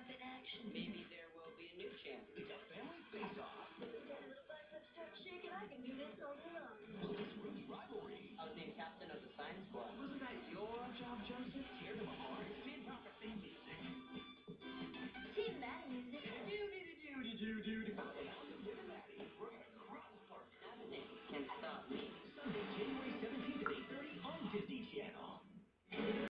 up in action. Maybe there will be a new champion. It's a family face-off. Daddy, the biceps start shaking. I can do this all day long. Well, it's Rudy Rivalry. I was named Captain